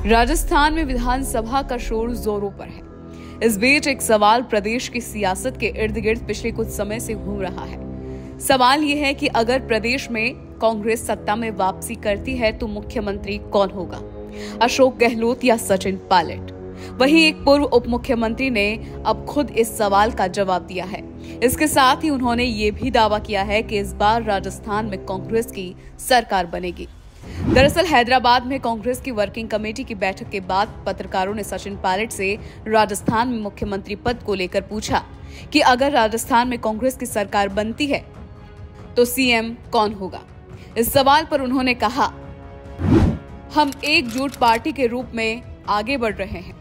राजस्थान में विधानसभा का शोर जोरों पर है। इस बीच एक सवाल प्रदेश की सियासत के इर्द गिर्द पिछले कुछ समय से घूम रहा है। सवाल यह है कि अगर प्रदेश में कांग्रेस सत्ता में वापसी करती है तो मुख्यमंत्री कौन होगा, अशोक गहलोत या सचिन पायलट? वहीं एक पूर्व उप मुख्यमंत्री ने अब खुद इस सवाल का जवाब दिया है। इसके साथ ही उन्होंने ये भी दावा किया है कि इस बार राजस्थान में कांग्रेस की सरकार बनेगी। दरअसल हैदराबाद में कांग्रेस की वर्किंग कमेटी की बैठक के बाद पत्रकारों ने सचिन पायलट से राजस्थान में मुख्यमंत्री पद को लेकर पूछा कि अगर राजस्थान में कांग्रेस की सरकार बनती है तो सीएम कौन होगा। इस सवाल पर उन्होंने कहा, हम एकजुट पार्टी के रूप में आगे बढ़ रहे हैं।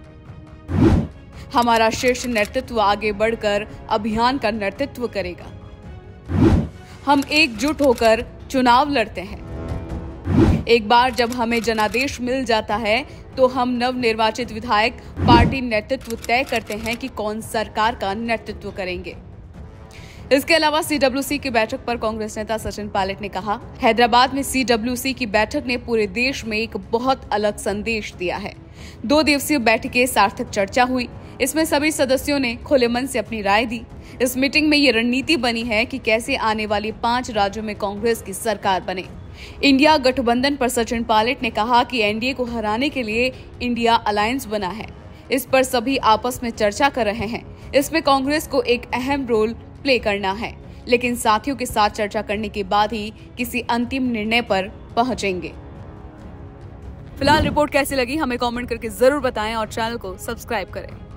हमारा शीर्ष नेतृत्व आगे बढ़कर अभियान का नेतृत्व करेगा। हम एकजुट होकर चुनाव लड़ते हैं। एक बार जब हमें जनादेश मिल जाता है तो हम नवनिर्वाचित विधायक पार्टी नेतृत्व तय करते हैं कि कौन सरकार का नेतृत्व करेंगे। इसके अलावा सीडब्ल्यूसी की बैठक पर कांग्रेस नेता सचिन पायलट ने कहा, हैदराबाद में सीडब्ल्यूसी की बैठक ने पूरे देश में एक बहुत अलग संदेश दिया है। 2 दिवसीय बैठकें सार्थक चर्चा हुई। इसमें सभी सदस्यों ने खुले मन से अपनी राय दी। इस मीटिंग में ये रणनीति बनी है कि कैसे आने वाली 5 राज्यों में कांग्रेस की सरकार बने। इंडिया गठबंधन पर सचिन पायलट ने कहा कि एनडीए को हराने के लिए इंडिया अलायंस बना है। इस पर सभी आपस में चर्चा कर रहे हैं। इसमें कांग्रेस को एक अहम रोल प्ले करना है, लेकिन साथियों के साथ चर्चा करने के बाद ही किसी अंतिम निर्णय पर पहुंचेंगे। फिलहाल रिपोर्ट कैसी लगी हमें कमेंट करके जरूर बताएं और चैनल को सब्सक्राइब करें।